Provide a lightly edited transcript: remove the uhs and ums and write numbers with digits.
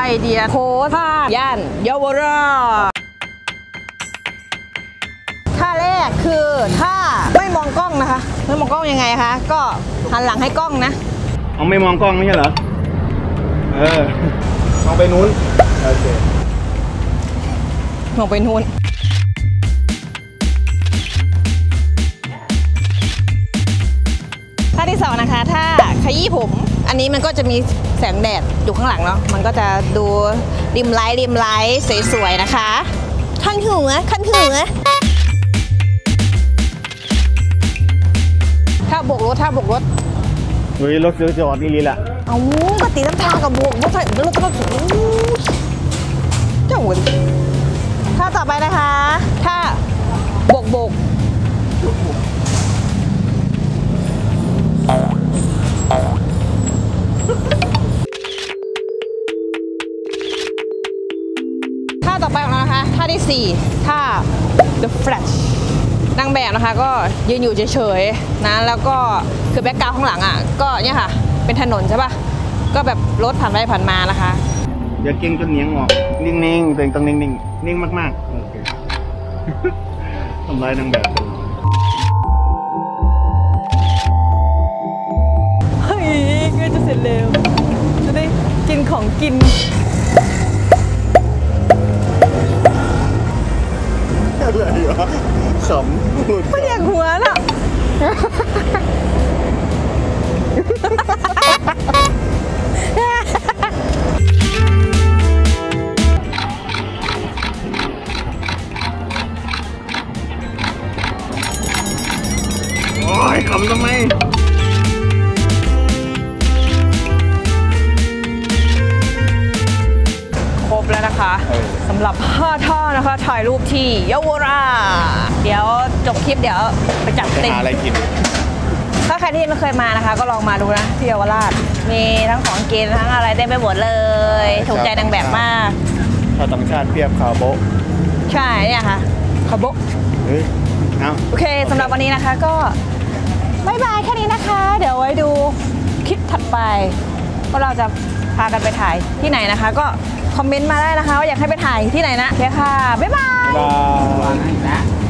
ไอเดียโพสท่าย่านเยาวราชท่าแรกคือท่าไม่มองกล้องนะคะไม่มองกล้องยังไงคะก็หันหลังให้กล้องนะเอาไม่มองกล้องไม่ใช่เหรอมองไปนู้นโอเคมองไปนู้นท่าที่2นะคะท่าขยี้ผมอันนี้มันก็จะมีแสงแดดอยู่ข้างหลังเนาะมันก็จะดูริมไลท์สวยๆนะคะขั้นหัวถ้าโบกรถเฮ้ยรถซื้อจอดนี่ลีแหละเอาปฏิน้ำตากับโบกรถรถเจ้าหัวดิท่าต่อไปนะคะท่าโบกท่าต่อไปของเรานะคะท่าที่4ท่า The Flash นางแบบนะคะก็ยืนอยู่เฉยๆนะแล้วก็คือแบ็คกราวด์ข้างหลังอ่ะก็เนี่ยค่ะเป็นถนนใช่ป่ะก็แบบรถผ่านไปผ่านมานะคะอย่าเก่งจนเนียงออกนิ่งๆตัวเองต้องนิ่งนิ่งมากๆโอเคทำลายนางแบบเฮ้ยก็จะเสร็จเร็วจะได้กินของกินอะไรวะขำไม่อยากหัวน่ะโอ้ยขำทำไมครบแล้วนะคะสำหรับ5ท่านะคะถ่ายรูปที่เยาวราชเดี๋ยวจบคลิปเดี๋ยวไปจัดเต็มอะไรกินถ้าใครที่ไม่เคยมานะคะก็ลองมาดูนะที่เยาวราชมีทั้งของกินทั้งอะไรได้ไปหมดเลยถูกใจนางแบบมากชาวต่างชาติเพียบคาโบใช่เนี่ยค่ะคาโบโอเคสำหรับวันนี้นะคะก็บายบายแค่นี้นะคะเดี๋ยวไว้ดูคลิปถัดไปว่าเราจะพากันไปถ่ายที่ไหนนะคะก็คอมเมนต์มาได้นะคะว่าอยากให้ไปถ่ายที่ไหนนะโอเคค่ะบ๊ายบาย